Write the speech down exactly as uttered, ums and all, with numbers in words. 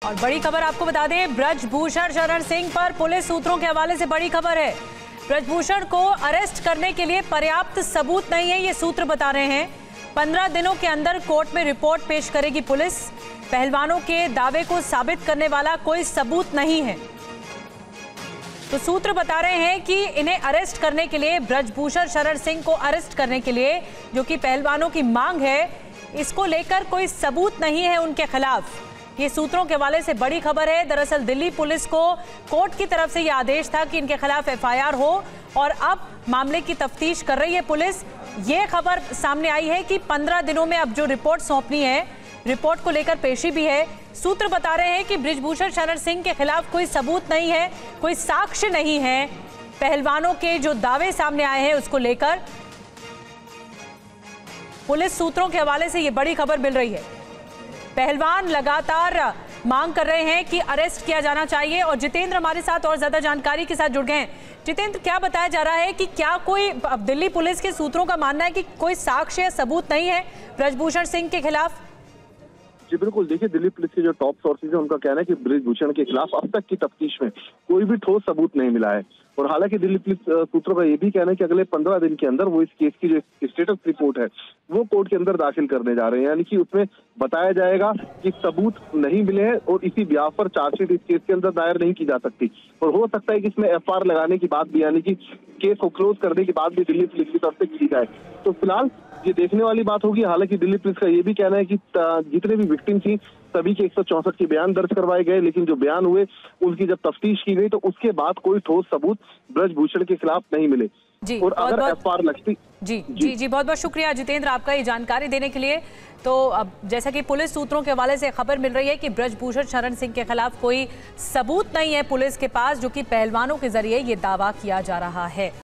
और बड़ी खबर आपको बता दें, ब्रजभूषण शरण सिंह पर पुलिस सूत्रों के हवाले से बड़ी खबर है। ब्रजभूषण को अरेस्ट करने के लिए पर्याप्त सबूत नहीं है, ये सूत्र बता रहे हैं। पंद्रह दिनों के अंदर कोर्ट में रिपोर्ट पेश करेगी पुलिस। पहलवानों के दावे को साबित करने वाला कोई सबूत नहीं है। तो सूत्र बता रहे हैं कि इन्हें अरेस्ट करने के लिए, ब्रजभूषण शरण सिंह को अरेस्ट करने के लिए, जो कि पहलवानों की मांग है, इसको लेकर कोई सबूत नहीं है उनके खिलाफ। ये सूत्रों के हवाले से बड़ी खबर है। दरअसल दिल्ली पुलिस को कोर्ट की तरफ से यह आदेश था कि इनके खिलाफ एफ आई आर हो और अब मामले की तफ्तीश कर रही है पुलिस। ये खबर सामने आई है कि पंद्रह दिनों में अब जो रिपोर्ट सौंपनी है, रिपोर्ट को लेकर पेशी भी है। सूत्र बता रहे हैं कि ब्रजभूषण शरण सिंह के खिलाफ कोई सबूत नहीं है, कोई साक्ष्य नहीं है। पहलवानों के जो दावे सामने आए हैं उसको लेकर पुलिस सूत्रों के हवाले से ये बड़ी खबर मिल रही है। पहलवान लगातार मांग कर रहे हैं कि अरेस्ट किया जाना चाहिए और जितेंद्र हमारे साथ और ज्यादा जानकारी के साथ जुड़ गए हैं। जितेंद्र, क्या बताया जा रहा है कि क्या कोई, दिल्ली पुलिस के सूत्रों का मानना है कि कोई साक्ष्य या सबूत नहीं है ब्रजभूषण सिंह के खिलाफ? जी बिल्कुल, देखिए दिल्ली पुलिस के जो टॉप सोर्सेज है उनका कहना है कि ब्रजभूषण के खिलाफ अब तक की तफ्तीश में कोई भी ठोस सबूत नहीं मिला है। और हालांकि दिल्ली पुलिस सूत्रों का ये भी कहना है कि अगले पंद्रह दिन के अंदर वो इस केस की जो स्टेटस रिपोर्ट है वो कोर्ट के अंदर दाखिल करने जा रहे हैं, यानी कि उसमें बताया जाएगा कि सबूत नहीं मिले हैं और इसी ब्याह पर चार्जशीट इस केस के अंदर दायर नहीं की जा सकती। और हो सकता है कि इसमें एफ आई आर लगाने की बात भी, यानी कि केस को क्लोज करने की बात भी दिल्ली पुलिस की तरफ से की जाए। तो फिलहाल ये देखने वाली बात होगी। हालांकि दिल्ली पुलिस का ये भी कहना है कि जितने भी विक्टिम थी सभी के एक सौ चौसठ के बयान दर्ज करवाए गए, लेकिन जो बयान हुए उनकी जब तफ्तीश की गई तो उसके बाद कोई ठोस सबूत ब्रजभूषण के खिलाफ नहीं मिले। जी, और अगर एफ आई आर लगती जी जी जी बहुत बहुत शुक्रिया जितेंद्र आपका ये जानकारी देने के लिए। तो अब जैसा कि पुलिस सूत्रों के हवाले से खबर मिल रही है कि ब्रजभूषण शरण सिंह के खिलाफ कोई सबूत नहीं है पुलिस के पास, जो कि पहलवानों के जरिए ये दावा किया जा रहा है।